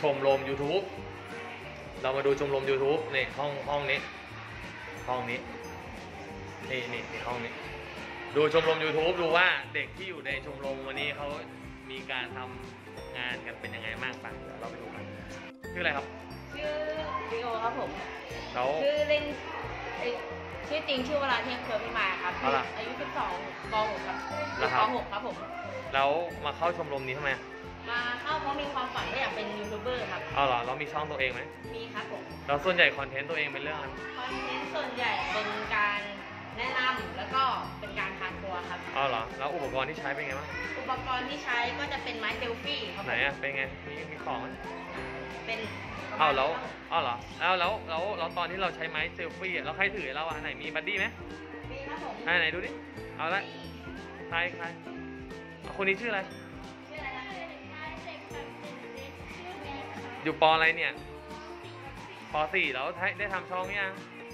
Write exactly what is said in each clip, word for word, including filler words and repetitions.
มรม ยูทูบ เรามาดูชมรม ยูทูบ นี่ห้องห้องนี้ห้องนี้นี่นี่นี่ห้องนี้ดูชมรม ยูทูบ ดูว่าเด็กที่อยู่ในชมรมวันนี้เขามีการทำงานกันเป็นยังไงบ้างไปเดี๋ยวเราไปดูกันชื่ออะไรครับชื่อดิโอครับผมแล้วชื่อเล่นชื่อจริงชื่อวราเทพเครือพิมายครับอายุสิบสองป .หก ครับป .หก ครับผมแล้วมาเข้าชมรมนี้ทำไมมาเข้าเพราะมีความฝันที่อยากเป็นยูทูบเบอร์ครับเอาเหรอเรามีช่องตัวเองไหมมีครับผมเราส่วนใหญ่คอนเทนต์ตัวเองเป็นเรื่องอะไรคอนเทนต์ส่วนใหญ่เป็นการแนะนำแล้วก็เป็นการพาทัวร์ครับเอาเหรอแล้วอุปกรณ์ที่ใช้เป็นไงบ้างอุปกรณ์ที่ใช้ก็จะเป็นไม้เซลฟี่ครับไหนอะเป็นไงมีมีของไหมเป็นเอาแล้วเอาเหรอแล้วแล้วแล้วแล้วตอนที่เราใช้ไม้เซลฟี่เราใครถือเราอะไหนมีบัดดี้ไหมมีครับผมไหนไหนดูดิเอาละใครใครคนนี้ชื่ออะไรชื่ออะไรนะอยู่ป.อะไรเนี่ยป.สี่แล้วได้ทำช่องยัง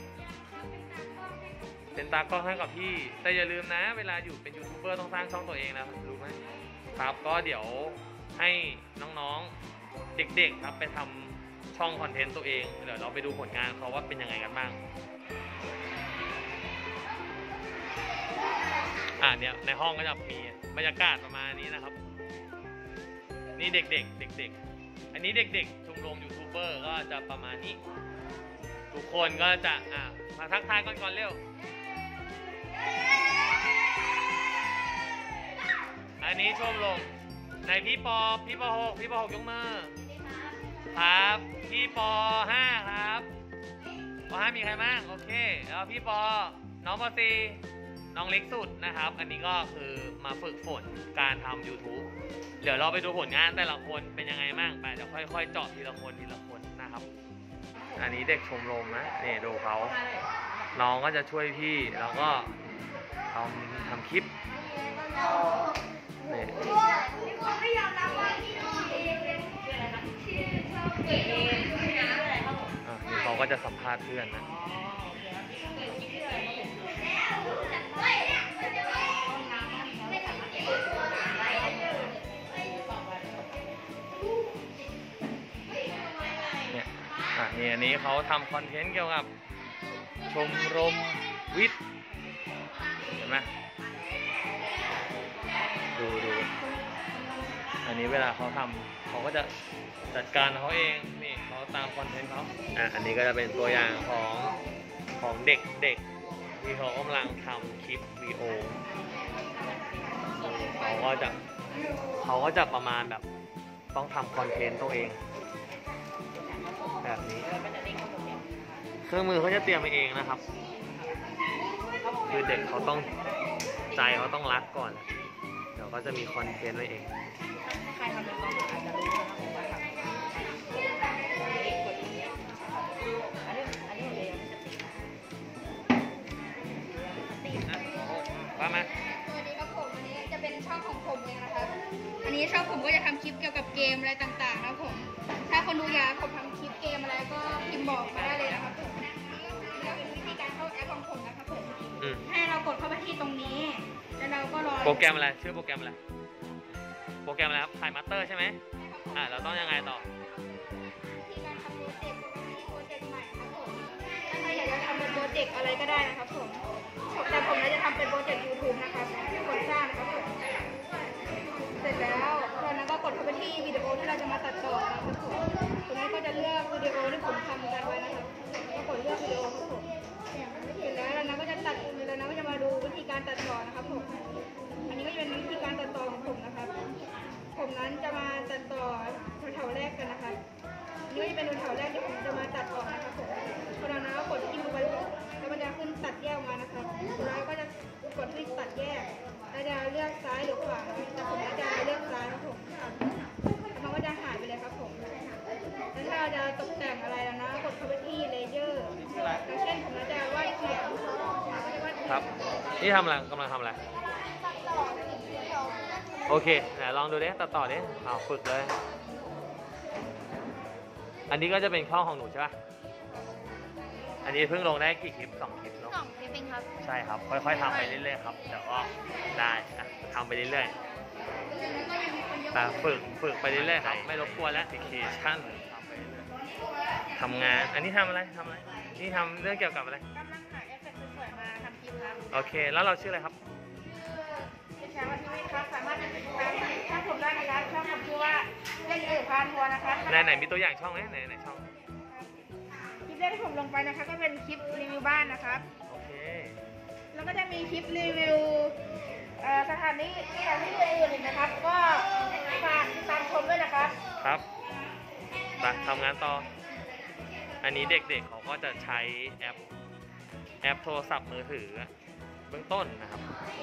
เป็นตากล้องให้กับพี่แต่อย่าลืมนะเวลาอยู่เป็นยูทูบเบอร์ต้องสร้างช่องตัวเองนะรู้ไหมครับก็เดี๋ยวให้น้องๆเด็กๆครับไปทำช่องคอนเทนต์ตัวเองเดี๋ยวเราไปดูผลงานเขาว่าเป็นยังไงกันบ้างอ่าเนี่ยในห้องก็จะมีบรรยากาศประมาณนี้นะครับนี่เด็กๆเด็กๆอันนี้เด็กๆชมรมยูทูบเบอร์ก็จะประมาณนี้ทุกคนก็จะอ่ามาทักทายก่อนก่อนเร็วอันนี้ชมรมในพี่ปอพี่ปอหกพี่ปอหกยกมือครับพี่ปอห้าครับปอห้ามีใครบ้างโอเคแล้วพี่ปอน้องปอสี่น้องเล็กสุดนะครับอันนี้ก็คือมาฝึกฝนการทำ ยูทูบ เดี๋ยวเราไปดูผลงานแต่ละคนเป็นยังไงบ้างไปเดี๋ยวค่อยๆเจาะทีละคนทีละคนนะครับอันนี้เด็กชมรมนะนี่ดูเขาน้องก็จะช่วยพี่แล้วก็ทำทำคลิปนี่นี่เขาก็จะสัมภาษณ์เพื่อนนะเนี่ยอ่ะนี่อันนี้เขาทำคอนเทนต์เกี่ยวกับชมรมวิทย์เห็นไหมดูดูอันนี้เวลาเขาทำเขาก็จะจัดการเขาเองนี่เขาตามคอนเทนต์เขาอ่ะอันนี้ก็จะเป็นตัวอย่างของของเด็กเด็กที่เขากำลังทำคลิปวิดีโอเขาก็จะเขาก็จะประมาณแบบต้องทำคอนเทนต์ตัวเองแบบนี้เครื่องมือเขาจะเตรียมไปเองนะครับคือเด็กเขาต้องใจเขาต้องรักก่อนเดี๋ยวก็จะมีคอนเทนต์ไว้เองใครทำเป็นต้องอาจจะรู้นะครับผมว่าทำอันนี้อันนี้เลยตีนะว่ามาสวัสดีครับผมอันนี้จะเป็นช่องของผมเองนะครับอันนี้ช่องผมก็จะทำคลิปเกี่ยวกับเกมอะไรต่างๆนะครับผมถ้าคนดูอยากผมทำคลิปเกมอะไรก็พิมพ์บอกมาได้เลยนะครับผมนี่ก็เป็นวิธีการเข้าแอปของผมนะครับผมให้เรากดเข้าไปที่ตรงนี้แล้วเราก็รอโปรแกรมอะไรชื่อโปรแกรมอะไรโปรแกรมอะไรครับถ่ายมาสเตอร์ใช่ไหมอ่าเราต้องยังไงต่อวิธีการทำโปรเจกต์โปรเจกต์ใหม่ครับผมถ้าใครอยากจะทำเป็นโปรเจกต์อะไรก็ได้นะครับผมแต่ผมจะทำเป็นโปรเจกต์ ยูทูบ นะครับกดสร้างครับผมเสร็จแล้วตอนนั้นก็กดเข้าไปที่วิดีโอที่เราจะมาตัดต่อนะครับผมตรงนั้นก็จะเลือกวิดีโอที่ผมทำกันไว้นะครับก็กดเลือกวิดีโอครับผมเสร็จแล้วเรานั้นก็จะตัดแล้วนั้นก็จะมาดูวิธีการตัดต่อนะครับผมอันนี้ก็จะเป็นวิธีการตัดต่อของผมนะครับผมนั้นจะมาตัดต่อแถวแรกกันนะคะนี่ก็จะเป็นแถวแรกที่ผมจะมาตัดออกนะครับผมพอเรานั้นก็กดที่มือไปแล้วมันจะขึ้นตัดแยกมานะครับแล้วก็จะกดที่ตัดแยกแล้วจะเลือกซ้ายหรือขวาแต่ผมจะเลือกซ้ายครับผมมันก็จะหายไปเลยครับผมแล้วถ้าเราจะตกแต่งอะไรแล้วนะกดเข้าไปที่เลเยอร์อย่างเช่นผมจะวาดเขียนครับนี่ทำอะไรกำลังทำอะไรโอเคไหนลองดูดิตัดต่อดิเอาฝึกเลยอันนี้ก็จะเป็นช่องของหนูใช่ปะอันนี้เพิ่งลงได้กี่คลิปสองคลิปเนาะสองคลิปเองครับใช่ครับค่อยๆทำไปเรื่อยๆครับเดี๋ยวก็ได้ทำไปเรื่อยๆตาฝึกฝึกไปเรื่อยๆครับไม่รบกวนแล้วแอปพลิเคชันทำงานอันนี้ทำอะไรทำอะไรนี่ทำเรื่องเกี่ยวกับอะไรกำลังหาเอฟเฟกต์สวยๆมาทำคลิปครับโอเคแล้วเราชื่ออะไรครับชื่อเด็กชายวัฒน์วิทย์ครับสามารถติดตามช่องผมได้นะครับช่องผมชื่อว่าเล่นเอ๋อพานทัวร์นะครับไหนไหนมีตัวอย่างช่องไหมไหนไหนช่องคลิปแรกที่ผมลงไปนะคะก็เป็นคลิปรีวิวบ้านนะครับโอเคแล้วก็จะมีคลิปรีวิวเอ่อสถานที่สถานที่อื่นๆอีกนะครับ ก็ฝากติดตามชมด้วยนะครับครับไปทำงานต่ออันนี้เด็กๆเขาก็จะใช้แอปแอปโทรศัพท์มือถือเบื้องต้นนะครับ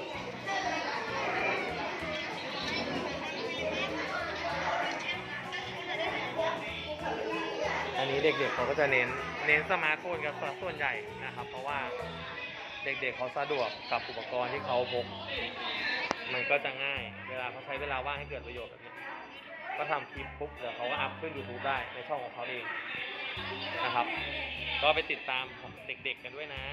อันนี้เด็กๆเขาก็จะเน้นเน้นสมาร์ทโฟนกันส่วนใหญ่นะครับเพราะว่าเด็กๆเขาสะดวกกับอุปกรณ์ที่เขาพกมันก็จะง่ายเวลาเขาใช้เวลาว่างให้เกิดประโยชน์แบบนี้ก็ทำคลิปปุ๊บเดี๋ยวเขาก็อัพขึ้น ยูทูบ ได้ในช่องของเขาเองนะครับก็ไปติดตามของเด็กๆกันด้วยนะ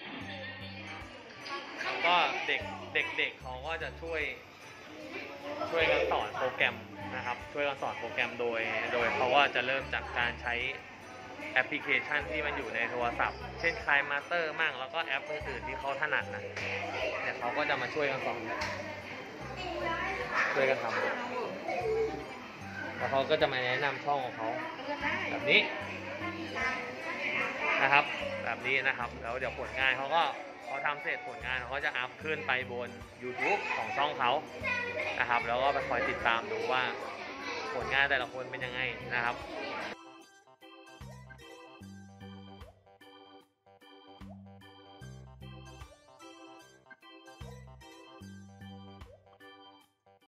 ก็เด็กเด็กๆเขาก็จะช่วยช่วยกันสอนโปรแกรมนะครับช่วยกันสอนโปรแกรมโดยโดยเขาว่าจะเริ่มจากการใช้แอปพลิเคชันที่มันอยู่ในโทรศัพท์เช่นคลายมาสเตอร์มั่งแล้วก็แอปอื่นๆที่เขาถนัดนะเนี่ยเขาก็จะมาช่วยกันสอนช่วยกันทำแล้วเขาก็จะมาแนะนำช่องของเขาแบบนี้นะครับแบบนี้นะครับแล้วเดี๋ยวผลงานเขาก็เขาทำเสร็จผลงานเขาก็จะอัพขึ้นไปบน ยูทูบ ของช่องเขานะครับแล้วก็ไปคอยติดตามดูว่าผลงานแต่ละคนเป็นยังไงนะครับ